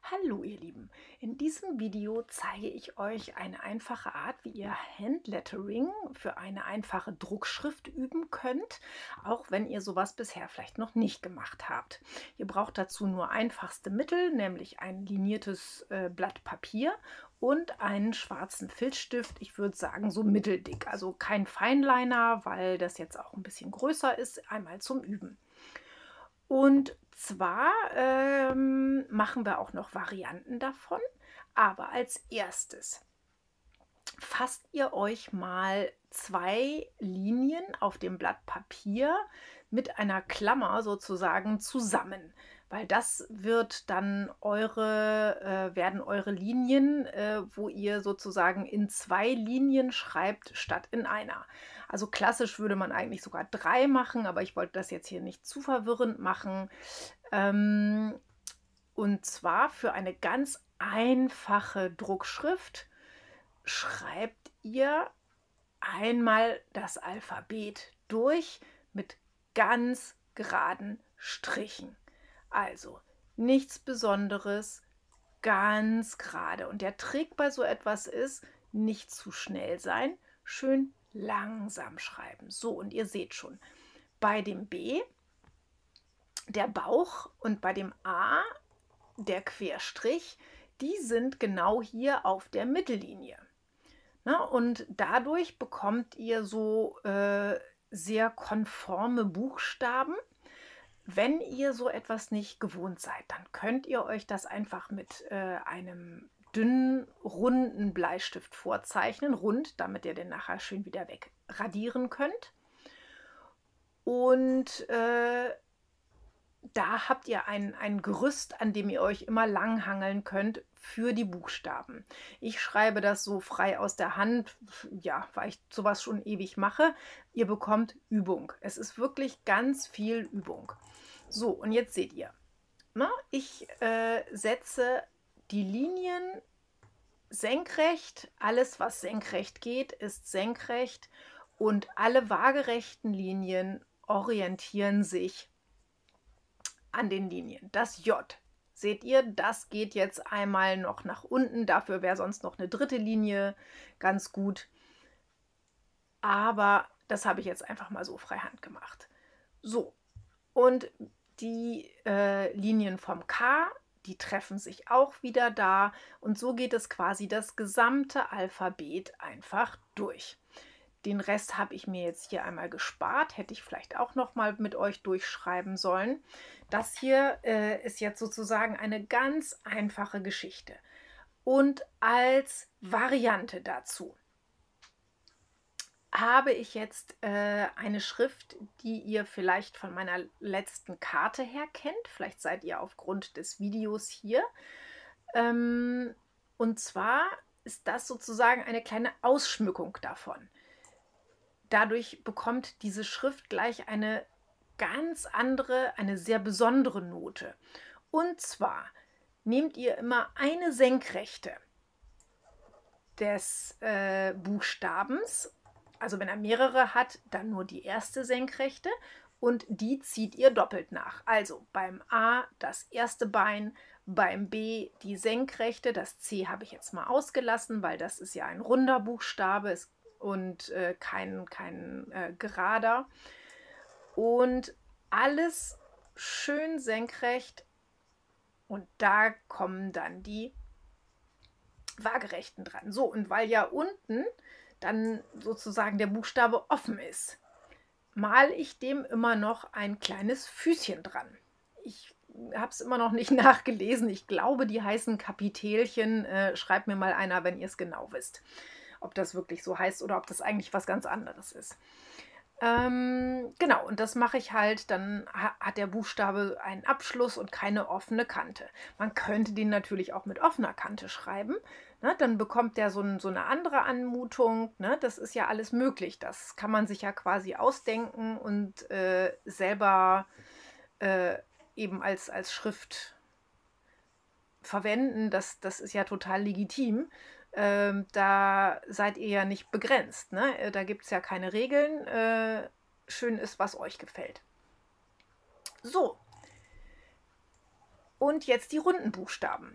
Hallo ihr Lieben, in diesem Video zeige ich euch eine einfache Art, wie ihr Handlettering für eine einfache Druckschrift üben könnt, auch wenn ihr sowas bisher vielleicht noch nicht gemacht habt. Ihr braucht dazu nur einfachste Mittel, nämlich ein liniertes Blatt Papier und einen schwarzen Filzstift, ich würde sagen so mitteldick, also kein Feinliner, weil das jetzt auch ein bisschen größer ist, einmal zum Üben. Und zwar machen wir auch noch Varianten davon, aber als erstes fasst ihr euch mal zwei Linien auf dem Blatt Papier mit einer Klammer sozusagen zusammen, weil das wird dann werden eure Linien, wo ihr sozusagen in zwei Linien schreibt statt in einer. Also klassisch würde man eigentlich sogar drei machen, aber ich wollte das jetzt hier nicht zu verwirrend machen. Und zwar für eine ganz einfache Druckschrift schreibt ihr einmal das Alphabet durch mit ganz geraden Strichen. Also nichts Besonderes, ganz gerade. Und der Trick bei so etwas ist, nicht zu schnell sein, schön langsam schreiben. So, und ihr seht schon, bei dem B der Bauch und bei dem A der Querstrich, die sind genau hier auf der Mittellinie. Na, und dadurch bekommt ihr so sehr konforme Buchstaben. Wenn ihr so etwas nicht gewohnt seid, dann könnt ihr euch das einfach mit einem dünnen, runden Bleistift vorzeichnen. Rund, damit ihr den nachher schön wieder wegradieren könnt. Und da habt ihr ein Gerüst, an dem ihr euch immer langhangeln könnt für die Buchstaben. Ich schreibe das so frei aus der Hand, ja, weil ich sowas schon ewig mache. Ihr bekommt Übung. Es ist wirklich ganz viel Übung. So, und jetzt seht ihr, na, ich setze die Linien senkrecht. Alles, was senkrecht geht, ist senkrecht. Und alle waagerechten Linien orientieren sich an den Linien. Das J, seht ihr, das geht jetzt einmal noch nach unten. Dafür wäre sonst noch eine dritte Linie ganz gut. Aber das habe ich jetzt einfach mal so freihand gemacht. So, und die Linien vom K, die treffen sich auch wieder da. Und so geht es quasi das gesamte Alphabet einfach durch. Den Rest habe ich mir jetzt hier einmal gespart, hätte ich vielleicht auch noch mal mit euch durchschreiben sollen. Das hier ist jetzt sozusagen eine ganz einfache Geschichte. Und als Variante dazu habe ich jetzt eine Schrift, die ihr vielleicht von meiner letzten Karte her kennt. Vielleicht seid ihr aufgrund des Videos hier. Und zwar ist das sozusagen eine kleine Ausschmückung davon. Dadurch bekommt diese Schrift gleich eine ganz andere, eine sehr besondere Note. Und zwar nehmt ihr immer eine Senkrechte des Buchstabens. Also wenn er mehrere hat, dann nur die erste Senkrechte und die zieht ihr doppelt nach. Also beim A das erste Bein, beim B die Senkrechte, das C habe ich jetzt mal ausgelassen, weil das ist ja ein runder Buchstabe und kein gerader. Und alles schön senkrecht und da kommen dann die waagerechten dran. So, und weil ja unten dann sozusagen der Buchstabe offen ist, male ich dem immer noch ein kleines Füßchen dran. Ich habe es immer noch nicht nachgelesen. Ich glaube, die heißen Kapitelchen. Schreibt mir mal einer, wenn ihr es genau wisst, ob das wirklich so heißt oder ob das eigentlich was ganz anderes ist. Genau, und das mache ich halt, dann hat der Buchstabe einen Abschluss und keine offene Kante. Man könnte den natürlich auch mit offener Kante schreiben, ne? Dann bekommt der so eine andere Anmutung, ne? Das ist ja alles möglich, das kann man sich ja quasi ausdenken und selber eben als Schrift verwenden, das ist ja total legitim. Da seid ihr ja nicht begrenzt. Ne? Da gibt es ja keine Regeln. Schön ist, was euch gefällt. So, und jetzt die runden Buchstaben.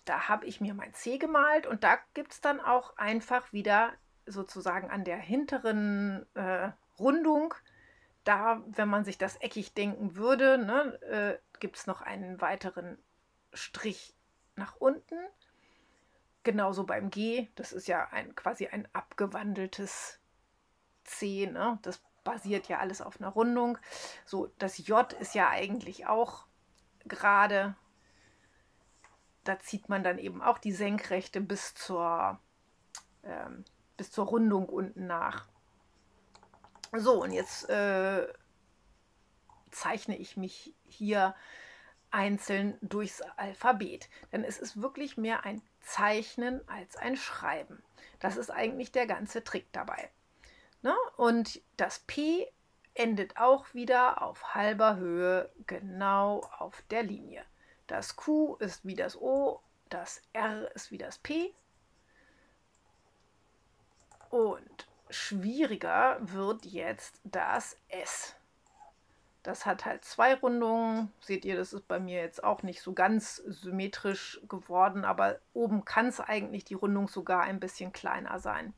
da habe ich mir mein C gemalt und da gibt es dann auch einfach wieder sozusagen an der hinteren Rundung, da, wenn man sich das eckig denken würde, ne, gibt es noch einen weiteren Strich nach unten. Genauso beim G, das ist ja quasi ein abgewandeltes C, ne? Das basiert ja alles auf einer Rundung. So, das J ist ja eigentlich auch gerade. Da zieht man dann eben auch die Senkrechte bis zur Rundung unten nach. So, und jetzt zeichne ich mich hier einzeln durchs Alphabet. Denn es ist wirklich mehr ein Zeichnen als ein Schreiben. Das ist eigentlich der ganze Trick dabei. Ne? Und das P endet auch wieder auf halber Höhe, genau auf der Linie. Das Q ist wie das O, das R ist wie das P. Und schwieriger wird jetzt das S. Das hat halt 2 Rundungen. Seht ihr, das ist bei mir jetzt auch nicht so ganz symmetrisch geworden, aber oben kann es eigentlich die Rundung sogar ein bisschen kleiner sein.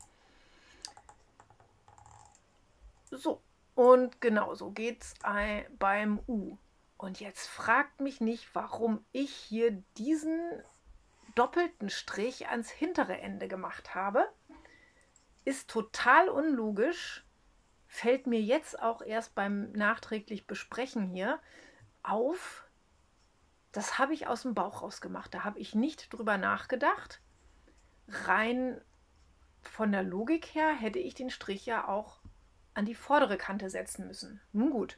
So, und genauso geht es beim U. Und jetzt fragt mich nicht, warum ich hier diesen doppelten Strich ans hintere Ende gemacht habe. Ist total unlogisch. Fällt mir jetzt auch erst beim nachträglich Besprechen hier auf. Das habe ich aus dem Bauch raus gemacht. Da habe ich nicht drüber nachgedacht. Rein von der Logik her hätte ich den Strich ja auch an die vordere Kante setzen müssen. Nun gut.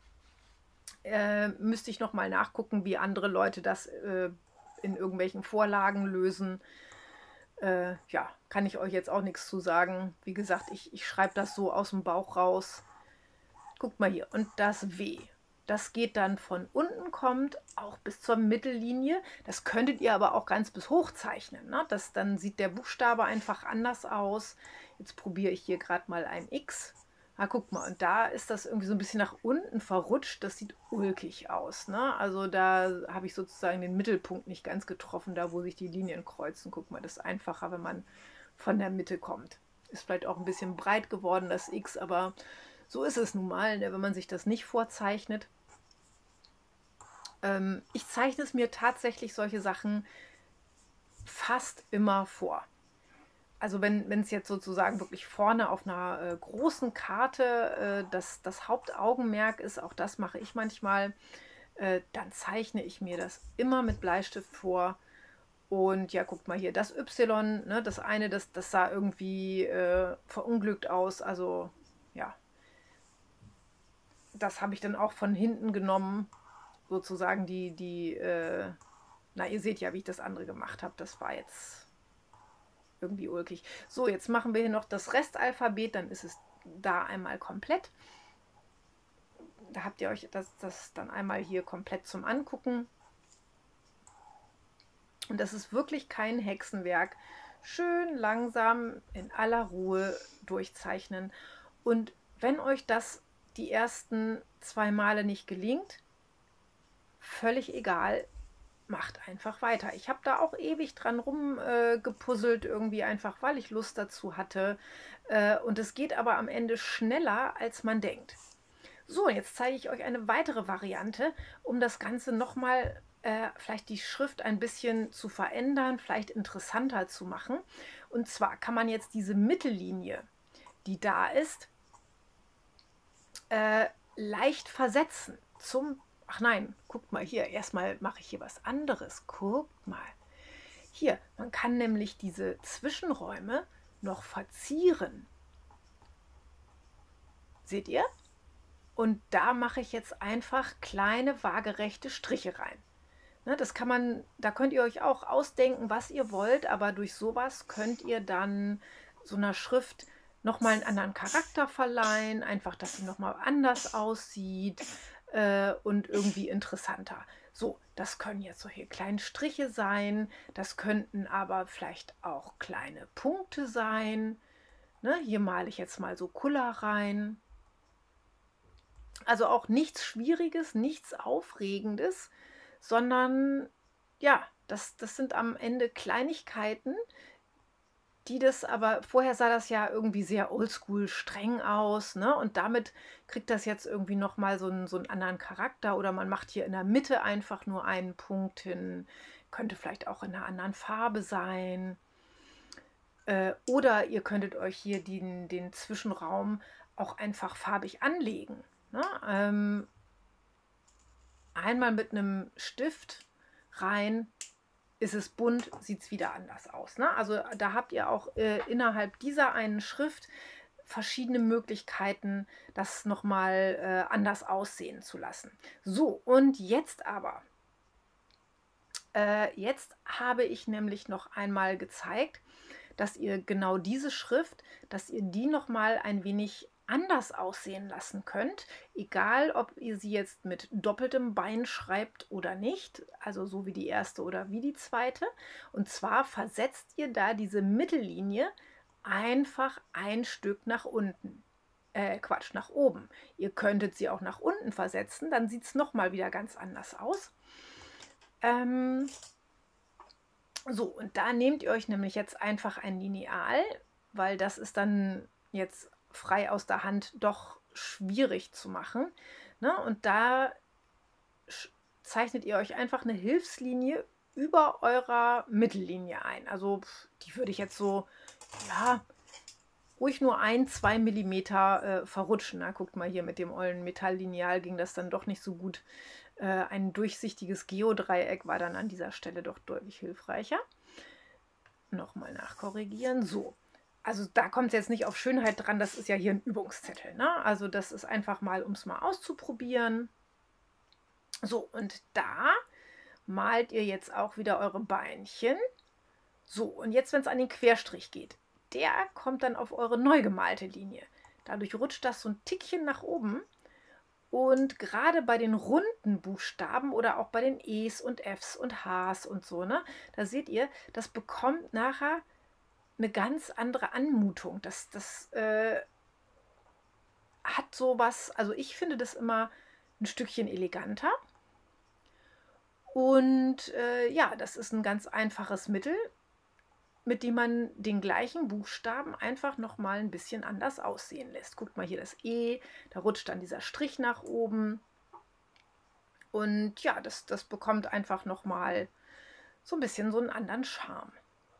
Müsste ich nochmal nachgucken, wie andere Leute das in irgendwelchen Vorlagen lösen. Ja, kann ich euch jetzt auch nichts zu sagen. Wie gesagt, ich schreibe das so aus dem Bauch raus. Guckt mal hier. Und das W, das geht dann von unten, kommt auch bis zur Mittellinie. Das könntet ihr aber auch ganz bis hoch zeichnen. Ne? Dann sieht der Buchstabe einfach anders aus. Jetzt probiere ich hier gerade mal ein X. Ah, guck mal, und da ist das irgendwie so ein bisschen nach unten verrutscht. Das sieht ulkig aus. Ne? Also da habe ich sozusagen den Mittelpunkt nicht ganz getroffen, da wo sich die Linien kreuzen. Guck mal, das ist einfacher, wenn man von der Mitte kommt. Ist vielleicht auch ein bisschen breit geworden, das X, aber so ist es nun mal, ne, wenn man sich das nicht vorzeichnet. Ich zeichne es mir tatsächlich solche Sachen fast immer vor. Also wenn es jetzt sozusagen wirklich vorne auf einer großen Karte das Hauptaugenmerk ist, auch das mache ich manchmal, dann zeichne ich mir das immer mit Bleistift vor. Und ja, guckt mal hier, das Y, ne, das eine, das sah irgendwie verunglückt aus. Also ja, das habe ich dann auch von hinten genommen, sozusagen na, ihr seht ja, wie ich das andere gemacht habe. Das war jetzt irgendwie ulkig. So, jetzt machen wir hier noch das Restalphabet, dann ist es da einmal komplett. Da habt ihr euch das dann einmal hier komplett zum Angucken. Und das ist wirklich kein Hexenwerk. Schön langsam in aller Ruhe durchzeichnen. Und wenn euch das die ersten 2 Male nicht gelingt, völlig egal, macht einfach weiter. Ich habe da auch ewig dran rumgepuzzelt, irgendwie einfach, weil ich Lust dazu hatte. Und es geht aber am Ende schneller, als man denkt. So, jetzt zeige ich euch eine weitere Variante, um das Ganze nochmal, vielleicht die Schrift ein bisschen zu verändern, vielleicht interessanter zu machen. Und zwar kann man jetzt diese Mittellinie, die da ist, leicht versetzen zum. Ach nein, guckt mal hier, erstmal mache ich hier was anderes. Guckt mal. Hier, man kann nämlich diese Zwischenräume noch verzieren. Seht ihr? Und da mache ich jetzt einfach kleine waagerechte Striche rein. Ne, das kann man, da könnt ihr euch auch ausdenken, was ihr wollt, aber durch sowas könnt ihr dann so einer Schrift nochmal einen anderen Charakter verleihen, einfach, dass sie nochmal anders aussieht und irgendwie interessanter. So, das können jetzt solche kleinen Striche sein, das könnten aber vielleicht auch kleine Punkte sein. Ne, hier male ich jetzt mal so Kuller rein. Also auch nichts Schwieriges, nichts Aufregendes, sondern ja, das sind am Ende Kleinigkeiten, die das aber, vorher sah das ja irgendwie sehr oldschool streng aus, ne? Und damit kriegt das jetzt irgendwie nochmal so einen anderen Charakter. Oder man macht hier in der Mitte einfach nur einen Punkt hin. Könnte vielleicht auch in einer anderen Farbe sein. Oder ihr könntet euch hier den Zwischenraum auch einfach farbig anlegen, ne? Einmal mit einem Stift rein, ist es bunt, sieht es wieder anders aus, ne? Also da habt ihr auch innerhalb dieser einen Schrift verschiedene Möglichkeiten, das nochmal anders aussehen zu lassen. So, und jetzt aber. Jetzt habe ich nämlich noch einmal gezeigt, dass ihr genau diese Schrift, dass ihr die nochmal ein wenig anders aussehen lassen könnt, egal ob ihr sie jetzt mit doppeltem Bein schreibt oder nicht, also so wie die erste oder wie die zweite. Und zwar versetzt ihr da diese Mittellinie einfach ein Stück nach unten. Quatsch, nach oben. Ihr könntet sie auch nach unten versetzen, dann sieht es nochmal wieder ganz anders aus. So, und da nehmt ihr euch nämlich jetzt einfach ein Lineal, weil das ist dann jetzt frei aus der Hand doch schwierig zu machen, ne? Und da zeichnet ihr euch einfach eine Hilfslinie über eurer Mittellinie ein. Also die würde ich jetzt so, ja, ruhig nur 1-2 Millimeter verrutschen. Na, guckt mal hier, mit dem ollen Metalllineal ging das dann doch nicht so gut. Ein durchsichtiges Geodreieck war dann an dieser Stelle doch deutlich hilfreicher. Nochmal nachkorrigieren. So, also da kommt es jetzt nicht auf Schönheit dran, das ist ja hier ein Übungszettel, ne? Also das ist einfach mal, um es mal auszuprobieren. So, und da malt ihr jetzt auch wieder eure Beinchen. So, und jetzt, wenn es an den Querstrich geht, der kommt dann auf eure neu gemalte Linie. Dadurch rutscht das so ein Tickchen nach oben. Und gerade bei den runden Buchstaben oder auch bei den E's und F's und H's und so, ne, da seht ihr, das bekommt nachher eine ganz andere Anmutung. Das hat sowas, also ich finde das immer ein Stückchen eleganter. Und ja, das ist ein ganz einfaches Mittel, mit dem man den gleichen Buchstaben einfach nochmal ein bisschen anders aussehen lässt. Guckt mal hier das E, da rutscht dann dieser Strich nach oben. Und ja, das bekommt einfach nochmal so ein bisschen so einen anderen Charme.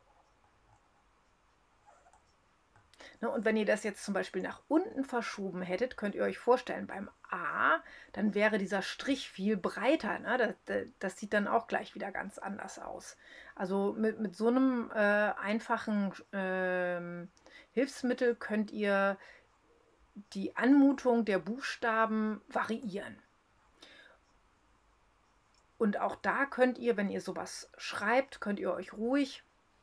Ne, und wenn ihr das jetzt zum Beispiel nach unten verschoben hättet, könnt ihr euch vorstellen, beim A, dann wäre dieser Strich viel breiter. Ne? Das sieht dann auch gleich wieder ganz anders aus. Also mit so einem einfachen Hilfsmittel könnt ihr die Anmutung der Buchstaben variieren. Und auch da könnt ihr, wenn ihr sowas schreibt, könnt ihr euch ruhig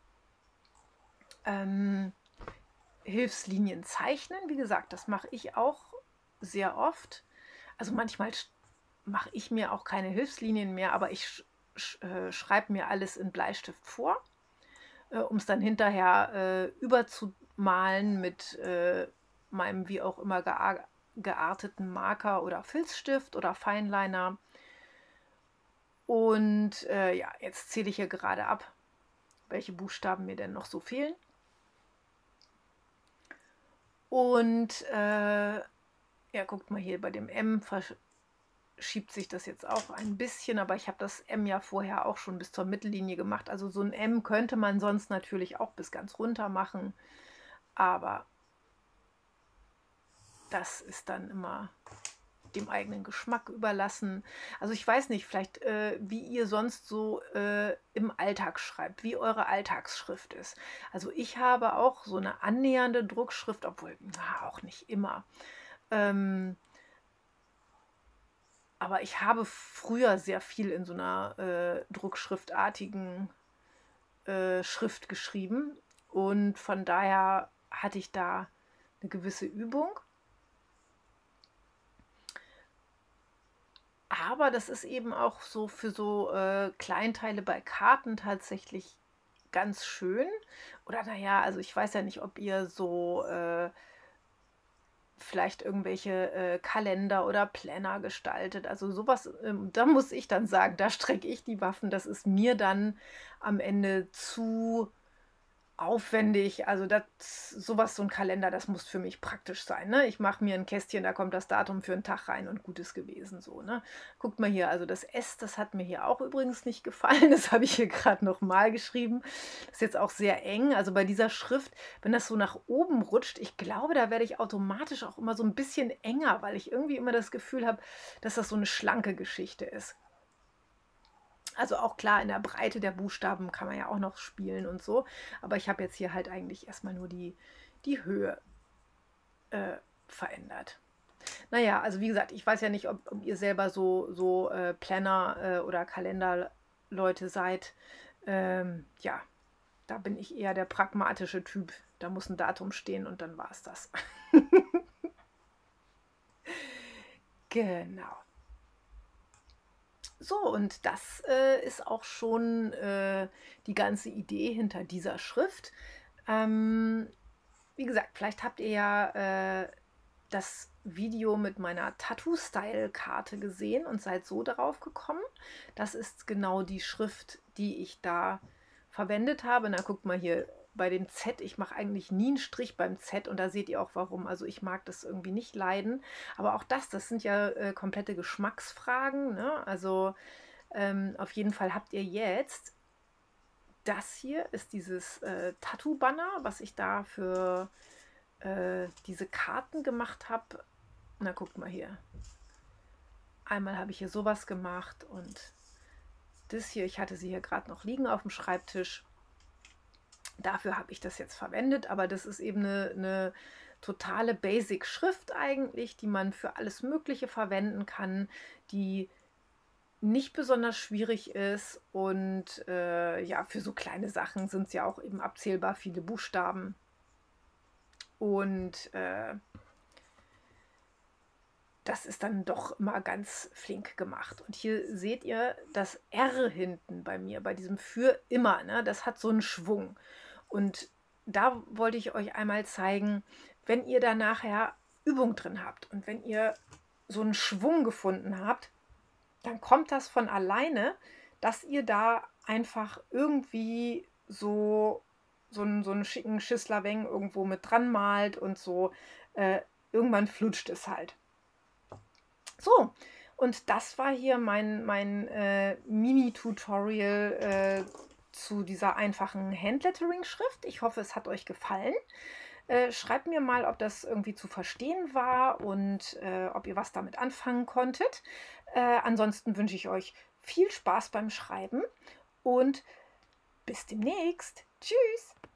Hilfslinien zeichnen. Wie gesagt, das mache ich auch sehr oft. Also manchmal mache ich mir auch keine Hilfslinien mehr, aber ich schreibe mir alles in Bleistift vor, um es dann hinterher überzumalen mit meinem wie auch immer gearteten Marker oder Filzstift oder Fineliner. Und ja, jetzt zähle ich hier gerade ab, welche Buchstaben mir denn noch so fehlen. Und ja, guckt mal hier, bei dem M verschiebt sich das jetzt auch ein bisschen, aber ich habe das M ja vorher auch schon bis zur Mittellinie gemacht. Also so ein M könnte man sonst natürlich auch bis ganz runter machen, aber das ist dann immer dem eigenen Geschmack überlassen. Also ich weiß nicht, vielleicht wie ihr sonst so im Alltag schreibt, wie eure Alltagsschrift ist. Also ich habe auch so eine annähernde Druckschrift, obwohl auch nicht immer. Aber ich habe früher sehr viel in so einer druckschriftartigen Schrift geschrieben und von daher hatte ich da eine gewisse Übung. Aber das ist eben auch so für so Kleinteile bei Karten tatsächlich ganz schön. Oder naja, also ich weiß ja nicht, ob ihr so vielleicht irgendwelche Kalender oder Planner gestaltet. Also sowas, da muss ich dann sagen, da strecke ich die Waffen. Das ist mir dann am Ende zu aufwendig. Also das, sowas, so ein Kalender, das muss für mich praktisch sein. Ne? Ich mache mir ein Kästchen, da kommt das Datum für einen Tag rein und gut ist gewesen. So, ne? Guckt mal hier, also das S, das hat mir hier auch übrigens nicht gefallen. Das habe ich hier gerade nochmal geschrieben. Das ist jetzt auch sehr eng. Also bei dieser Schrift, wenn das so nach oben rutscht, ich glaube, da werde ich automatisch auch immer so ein bisschen enger, weil ich irgendwie immer das Gefühl habe, dass das so eine schlanke Geschichte ist. Also auch klar, in der Breite der Buchstaben kann man ja auch noch spielen und so. Aber ich habe jetzt hier halt eigentlich erstmal nur die Höhe verändert. Naja, also wie gesagt, ich weiß ja nicht, ob ihr selber so Planner oder Kalenderleute seid. Ja, da bin ich eher der pragmatische Typ. Da muss ein Datum stehen und dann war es das. Genau. So, und das ist auch schon die ganze Idee hinter dieser Schrift. Ähm, Wie gesagt, vielleicht habt ihr ja das Video mit meiner Tattoo-Style-Karte gesehen und seid so darauf gekommen. Das ist genau die Schrift, die ich da verwendet habe. Na, guckt mal hier bei dem Z. Ich mache eigentlich nie einen Strich beim Z und da seht ihr auch warum. Also ich mag das irgendwie nicht leiden. Aber auch das sind ja komplette Geschmacksfragen. Ne? Also auf jeden Fall habt ihr jetzt, das hier ist dieses Tattoo-Banner, was ich da für diese Karten gemacht habe. Na, guckt mal hier. Einmal habe ich hier sowas gemacht und das hier, ich hatte sie hier gerade noch liegen auf dem Schreibtisch. Dafür habe ich das jetzt verwendet, aber das ist eben eine totale Basic-Schrift eigentlich, die man für alles Mögliche verwenden kann, die nicht besonders schwierig ist und ja, für so kleine Sachen sind es ja auch eben abzählbar viele Buchstaben. Und das ist dann doch immer ganz flink gemacht. Und hier seht ihr das R hinten bei mir, bei diesem für immer. Ne? Das hat so einen Schwung. Und da wollte ich euch einmal zeigen, wenn ihr da nachher Übung drin habt und wenn ihr so einen Schwung gefunden habt, dann kommt das von alleine, dass ihr da einfach irgendwie so einen schicken Schisslaweng irgendwo mit dran malt und so. Irgendwann flutscht es halt. So, und das war hier mein Mini-Tutorial zu dieser einfachen Handlettering-Schrift. Ich hoffe, es hat euch gefallen. Schreibt mir mal, ob das irgendwie zu verstehen war und ob ihr was damit anfangen konntet. Ansonsten wünsche ich euch viel Spaß beim Schreiben und bis demnächst. Tschüss!